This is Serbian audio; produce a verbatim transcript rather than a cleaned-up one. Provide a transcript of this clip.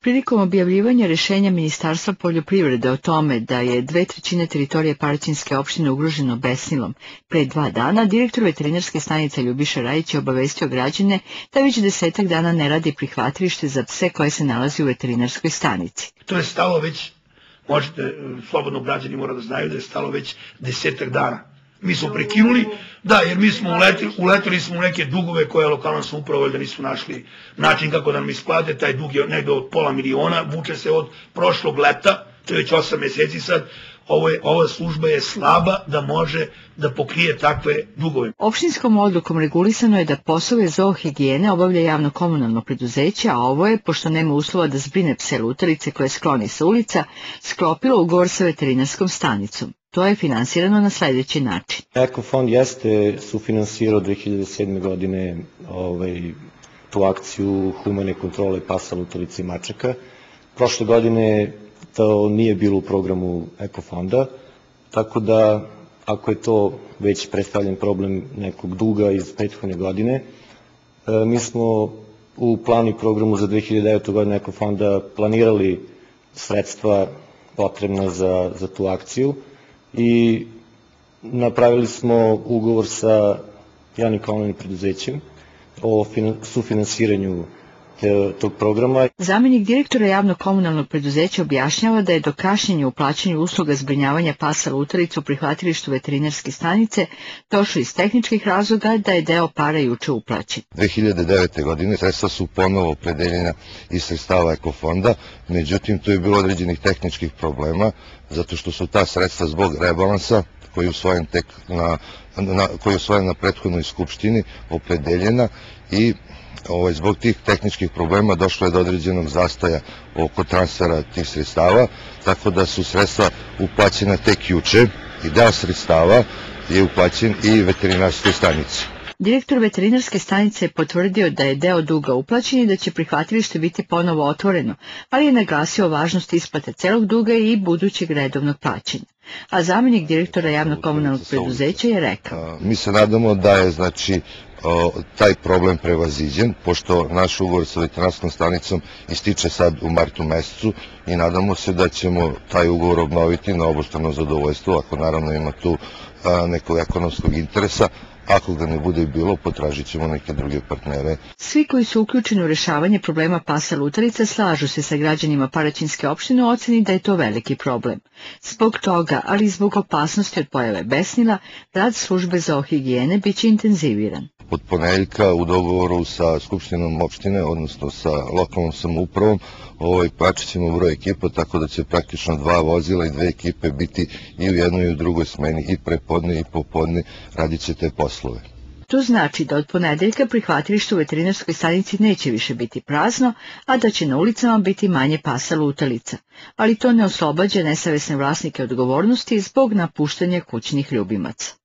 Prilikom objavljivanja rješenja Ministarstva poljoprivrede o tome da je dve trećine teritorije Paraćinske opštine ugroženo besnilom pre dva dana, direktor veterinarske stanice Ljubiša Rajić je obavestio građane da već desetak dana ne radi prihvatilište za pse koje se nalazi u veterinarskoj stanici. To je stalo već, možete, slobodno građani mora da znaju da je stalo već desetak dana. Mi smo prekinuli, da, jer mi smo uletili, uletili smo u neke dugove koje lokalna samouprava da nisu našli način kako da nam isplate. Taj dug je negde od pola miliona, vuče se od prošlog leta, to je već osam meseci sad. Ovo je, ova služba je slaba da može da pokrije takve dugove. Opštinskom odlukom regulisano je da poslove zoohigijene obavlja javno komunalno preduzeće, a ovo je, pošto nema uslova da zbrine pse lutalice koje skloni sa ulica, sklopilo ugovor sa veterinarskom stanicom. To je finansirano na sljedeći način. Ekofond jeste sufinansirao dve hiljade sedme. godine ovaj, tu akciju humane kontrole pasa, lutalica i mačaka. Prošle godine to nije bilo u programu Ekofonda, tako da ako je to već predstavljen problem nekog duga iz prethodne godine, mi smo u planu i programu za dve hiljade devetu. godinu Ekofonda planirali sredstva potrebna za, za tu akciju i napravili smo ugovor sa javnim komunalnim preduzećem o sufinansiranju tog programa. Zamjenik direktora javnog komunalnog preduzeća objašnjava da je do kašnjenja u plaćanju usluga zbrinjavanja pasa lutalica u prihvatilištu veterinarske stanice došlo iz tehničkih razloga, da je deo para juče uplaćen. dve hiljade devete. godine sredstva su ponovo opredeljena iz sredstava Ekofonda, međutim tu je bilo određenih tehničkih problema, zato što su ta sredstva zbog rebalansa koji je usvojen tek na, na, koji je usvojen na prethodnoj skupštini opredeljena i Ovo, zbog tih tehničkih problema došlo je do određenog zastoja oko transfera tih sredstava, tako da su sredstva uplaćena tek juče i deo sredstava je uplaćen i veterinarskoj stanici. Direktor veterinarske stanice je potvrdio da je deo duga uplaćen i da će prihvatilište biti ponovo otvoreno, ali je naglasio važnost isplate celog duga i budućeg redovnog plaćanja. A zamjenik direktora javnog komunalnog preduzeća je rekao: Mi se nadamo da je, znači, taj problem prevaziđen, pošto naš ugovor sa veterinarskom stanicom ističe sad u martu mesecu i nadamo se da ćemo taj ugovor obnoviti na obostrano zadovoljstvo, ako naravno ima tu nekog ekonomskog interesa. Ako ga ne bude bilo, potražit ćemo neke druge partnere. Svi koji su uključeni u rešavanje problema pasa lutalica slažu se sa građanima Paraćinske opštine u oceni da je to veliki problem. Zbog toga, ali i zbog opasnosti od pojave besnila, rad službe zoohigijene biće intenziviran. Od ponedeljka u dogovoru sa Skupštinom opštine, odnosno sa lokalnom samoupravom, ovaj, praćit ćemo broj ekipa, tako da će praktično dva vozila i dve ekipe biti i u jednoj i u drugoj smeni, i prepodne i popodne radit će te poslove. To znači da od ponedeljka prihvatilište u veterinarskoj stanici neće više biti prazno, a da će na ulicama biti manje pasa lutalica. Ali to ne oslobađa nesavesne vlasnike odgovornosti zbog napuštanja kućnih ljubimaca.